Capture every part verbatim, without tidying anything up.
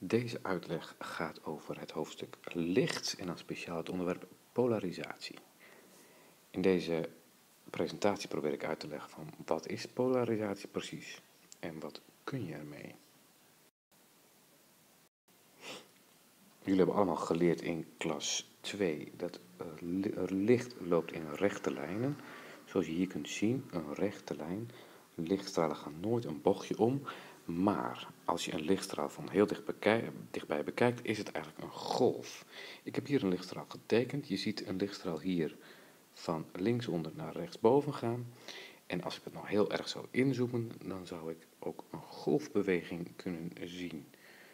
Deze uitleg gaat over het hoofdstuk licht en dan speciaal het onderwerp polarisatie. In deze presentatie probeer ik uit te leggen van wat is polarisatie precies en wat kun je ermee. Jullie hebben allemaal geleerd in klas twee dat er licht loopt in rechte lijnen. Zoals je hier kunt zien, een rechte lijn. Lichtstralen gaan nooit een bochtje om. Maar als je een lichtstraal van heel dichtbij bekijkt, is het eigenlijk een golf. Ik heb hier een lichtstraal getekend. Je ziet een lichtstraal hier van linksonder naar rechtsboven gaan. En als ik het nou heel erg zou inzoomen, dan zou ik ook een golfbeweging kunnen zien.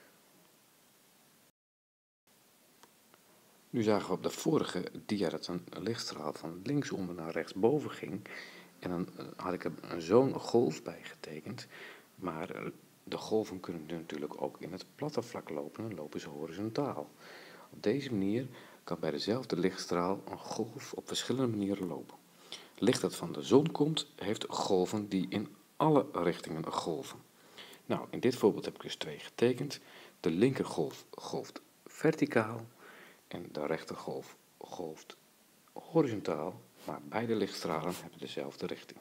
Nu zagen we op de vorige dia dat een lichtstraal van linksonder naar rechtsboven ging. En dan had ik er zo'n golf bij getekend. Maar de golven kunnen natuurlijk ook in het platte vlak lopen en lopen ze horizontaal. Op deze manier kan bij dezelfde lichtstraal een golf op verschillende manieren lopen. Licht dat van de zon komt, heeft golven die in alle richtingen golven. Nou, in dit voorbeeld heb ik dus twee getekend. De linkergolf golft verticaal en de rechtergolf golft horizontaal, maar beide lichtstralen hebben dezelfde richting.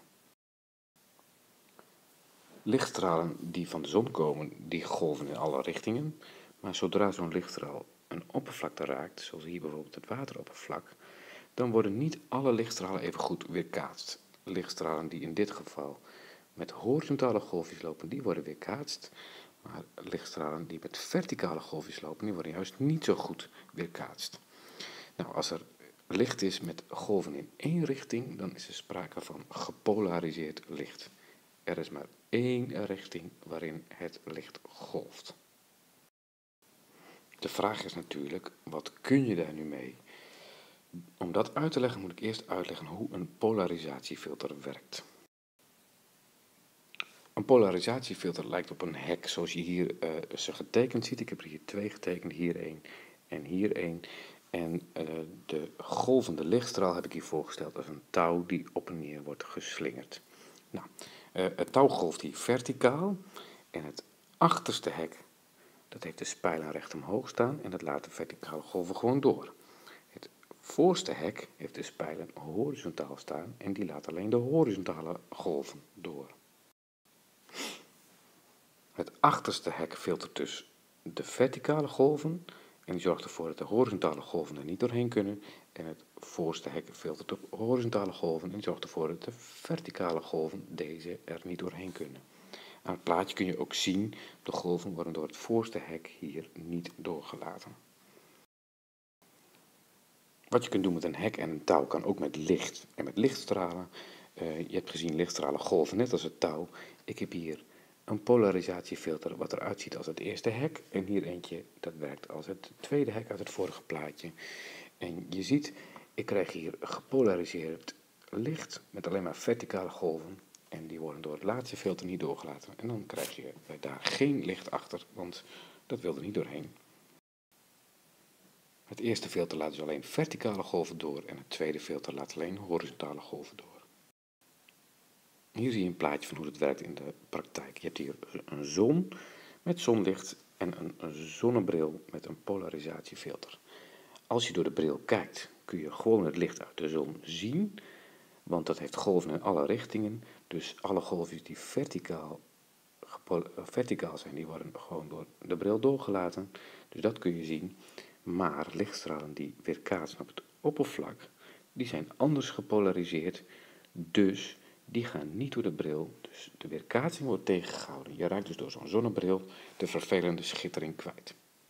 Lichtstralen die van de zon komen, die golven in alle richtingen, maar zodra zo'n lichtstraal een oppervlakte raakt, zoals hier bijvoorbeeld het wateroppervlak, dan worden niet alle lichtstralen even goed weerkaatst. Lichtstralen die in dit geval met horizontale golfjes lopen, die worden weerkaatst, maar lichtstralen die met verticale golfjes lopen, die worden juist niet zo goed weerkaatst. Nou, als er licht is met golven in één richting, dan is er sprake van gepolariseerd licht. Er is maar één richting waarin het licht golft. De vraag is natuurlijk, wat kun je daar nu mee? Om dat uit te leggen moet ik eerst uitleggen hoe een polarisatiefilter werkt. Een polarisatiefilter lijkt op een hek, zoals je hier uh, ze getekend ziet. Ik heb er hier twee getekend, hier één en hier één. En uh, de golvende lichtstraal heb ik hier voorgesteld als een touw die op en neer wordt geslingerd. Nou, uh, het touw golft hier verticaal en het achterste hek, dat heeft de spijlen recht omhoog staan en dat laat de verticale golven gewoon door. Het voorste hek heeft de spijlen horizontaal staan en die laat alleen de horizontale golven door. Het achterste hek filtert dus de verticale golven en die zorgt ervoor dat de horizontale golven er niet doorheen kunnen. En het voorste hek filtert de horizontale golven en die zorgt ervoor dat de verticale golven deze er niet doorheen kunnen. Aan het plaatje kun je ook zien, de golven worden door het voorste hek hier niet doorgelaten. Wat je kunt doen met een hek en een touw kan ook met licht en met lichtstralen. Uh, je hebt gezien lichtstralen golven net als het touw. Ik heb hier een polarisatiefilter wat eruit ziet als het eerste hek. En hier eentje dat werkt als het tweede hek uit het vorige plaatje. En je ziet, ik krijg hier gepolariseerd licht met alleen maar verticale golven. En die worden door het laatste filter niet doorgelaten. En dan krijg je daar geen licht achter, want dat wil er niet doorheen. Het eerste filter laat dus alleen verticale golven door en het tweede filter laat alleen horizontale golven door. Hier zie je een plaatje van hoe het werkt in de praktijk. Je hebt hier een zon met zonlicht en een zonnebril met een polarisatiefilter. Als je door de bril kijkt, kun je gewoon het licht uit de zon zien, want dat heeft golven in alle richtingen. Dus alle golven die verticaal, verticaal zijn, die worden gewoon door de bril doorgelaten. Dus dat kun je zien. Maar lichtstralen die weerkaatsen op het oppervlak, die zijn anders gepolariseerd, dus die gaan niet door de bril, dus de weerkaatsing wordt tegengehouden. Je raakt dus door zo'n zonnebril de vervelende schittering kwijt.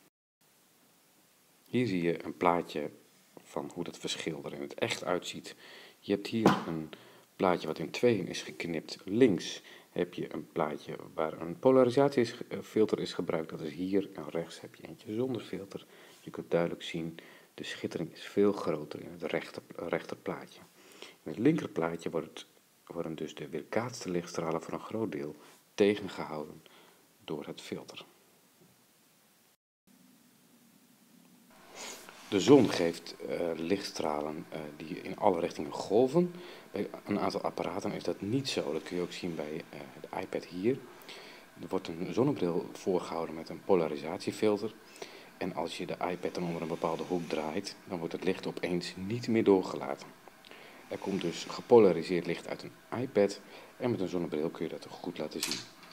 Hier zie je een plaatje van hoe dat verschil er in het echt uitziet. Je hebt hier een plaatje wat in tweeën is geknipt. Links heb je een plaatje waar een polarisatiefilter is gebruikt, dat is hier. En rechts heb je eentje zonder filter. Je kunt duidelijk zien, de schittering is veel groter in het rechter, rechter plaatje. In het linker plaatje wordt, worden dus de weerkaatste lichtstralen voor een groot deel tegengehouden door het filter. De zon geeft uh, lichtstralen uh, die in alle richtingen golven. Bij een aantal apparaten is dat niet zo. Dat kun je ook zien bij uh, de iPad hier. Er wordt een zonnebril voorgehouden met een polarisatiefilter. En als je de iPad dan onder een bepaalde hoek draait, dan wordt het licht opeens niet meer doorgelaten. Er komt dus gepolariseerd licht uit een iPad en met een zonnebril kun je dat goed laten zien.